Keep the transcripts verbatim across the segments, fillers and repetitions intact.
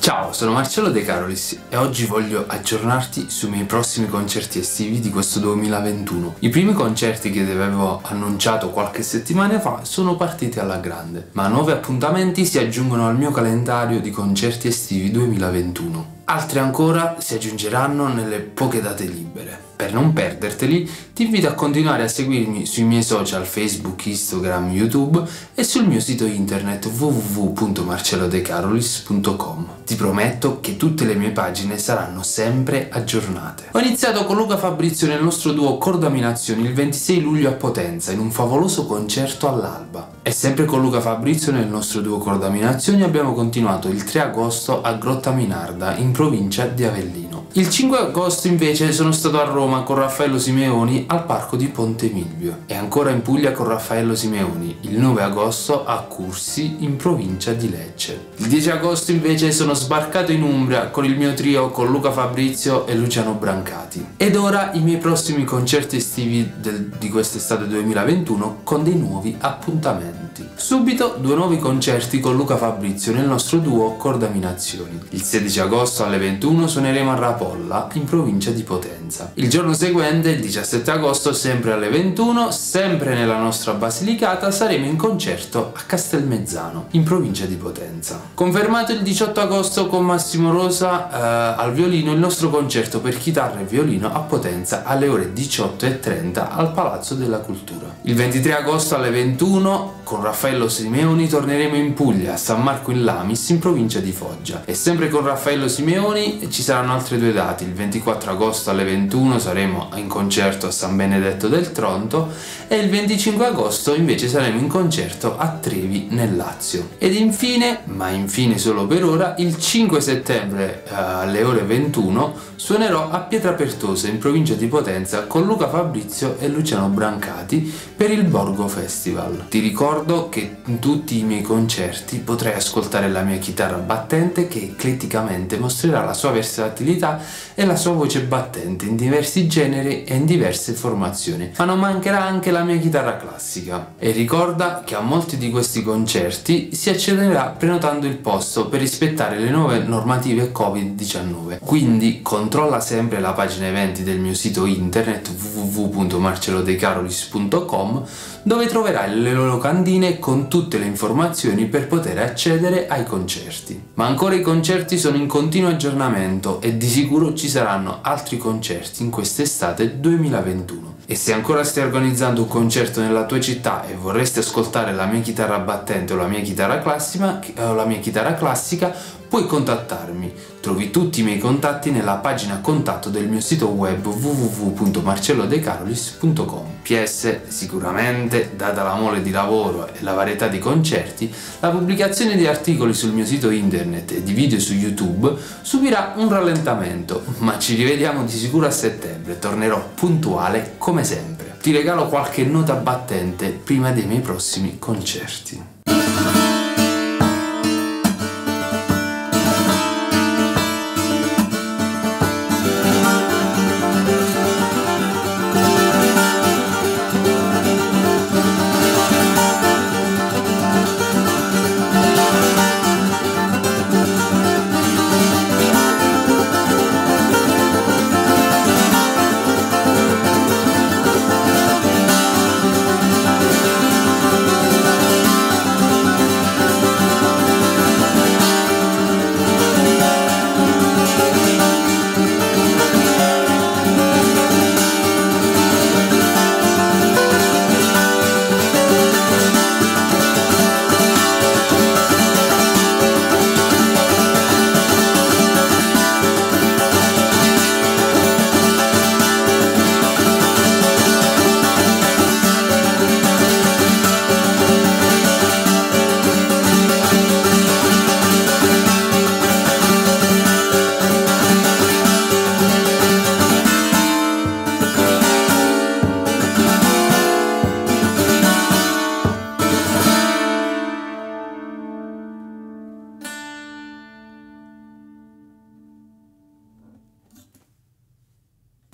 Ciao, sono Marcello De Carolis e oggi voglio aggiornarti sui miei prossimi concerti estivi di questo duemilaventuno. I primi concerti che ti avevo annunciato qualche settimana fa sono partiti alla grande, ma nuovi appuntamenti si aggiungono al mio calendario di concerti estivi duemilaventuno. Altri ancora si aggiungeranno nelle poche date libere. Per non perderteli, ti invito a continuare a seguirmi sui miei social Facebook, Instagram, YouTube e sul mio sito internet w w w punto marcello de carolis punto com. Ti prometto che tutte le mie pagine saranno sempre aggiornate. Ho iniziato con Luca Fabrizio nel nostro duo Cordaminazioni il ventisei luglio a Potenza in un favoloso concerto all'alba. E sempre con Luca Fabrizio nel nostro duo Cordaminazioni abbiamo continuato il tre agosto a Grottaminarda in provincia di Avellino. Il cinque agosto invece sono stato a Roma con Raffaello Simeoni al Parco di Ponte Milvio e ancora in Puglia con Raffaello Simeoni il nove agosto a Cursi in provincia di Lecce. Il dieci agosto invece sono sbarcato in Umbria con il mio trio con Luca Fabrizio e Luciano Brancati. Ed ora i miei prossimi concerti estivi del, di quest'estate duemilaventuno con dei nuovi appuntamenti. Subito due nuovi concerti con Luca Fabrizio nel nostro duo Cordaminazioni. Il sedici agosto alle ventuno suoneremo a Rapolla in provincia di Potenza. Il giorno seguente, il diciassette agosto, sempre alle ventuno, sempre nella nostra Basilicata, saremo in concerto a Castelmezzano in provincia di Potenza. Confermato il diciotto agosto con Massimo Rosa eh, al violino il nostro concerto per chitarra e violino a Potenza alle ore diciotto e trenta al Palazzo della Cultura. Il ventitré agosto alle ventuno con Raffaello Simeoni torneremo in Puglia a San Marco in Lamis in provincia di Foggia e sempre con Raffaello Simeoni ci saranno altre due date. Il ventiquattro agosto alle ventuno saremo in concerto a San Benedetto del Tronto e il venticinque agosto invece saremo in concerto a Trevi nel Lazio. Ed infine, ma infine solo per ora, il cinque settembre eh, alle ore ventuno suonerò a Pietrapertosa in provincia di Potenza con Luca Fabrizio e Luciano Brancati per il Borgo Festival. Ti ricordo che in tutti i miei concerti potrai ascoltare la mia chitarra battente che ecletticamente mostrerà la sua versatilità e la sua voce battente in diversi generi e in diverse formazioni, ma non mancherà anche la mia chitarra classica. E ricorda che a molti di questi concerti si accederà prenotando il posto per rispettare le nuove normative covid diciannove, quindi controlla sempre la pagina eventi del mio sito internet w w w punto marcello de carolis punto com dove troverai le locandine con tutte le informazioni per poter accedere ai concerti. Ma ancora i concerti sono in continuo aggiornamento e di sicuro ci saranno altri concerti in quest'estate duemilaventuno. E se ancora stai organizzando un concerto nella tua città e vorresti ascoltare la mia chitarra battente o la mia chitarra classica, o la mia chitarra classica, puoi contattarmi. Trovi tutti i miei contatti nella pagina contatto del mio sito web w w w punto marcello de carolis punto com. P S sicuramente, data la mole di lavoro e la varietà di concerti, la pubblicazione di articoli sul mio sito internet e di video su YouTube subirà un rallentamento, ma ci rivediamo di sicuro a settembre, tornerò puntuale come sempre. Ti regalo qualche nota battente prima dei miei prossimi concerti.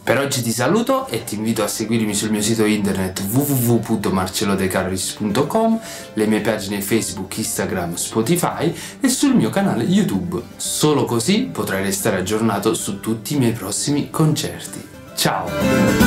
Per oggi ti saluto e ti invito a seguirmi sul mio sito internet w w w punto marcello de carlis punto com, le mie pagine Facebook, Instagram, Spotify e sul mio canale YouTube. Solo così potrai restare aggiornato su tutti i miei prossimi concerti. Ciao!